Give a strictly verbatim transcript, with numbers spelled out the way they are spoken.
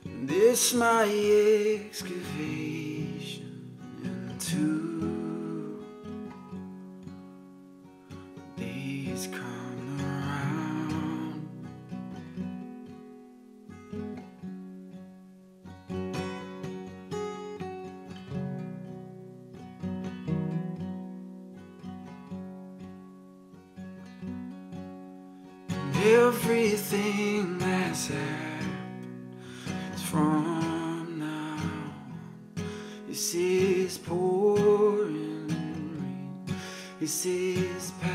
This my excavation into these come around. And everything that's happened is from now on. This is pouring rain. This is past.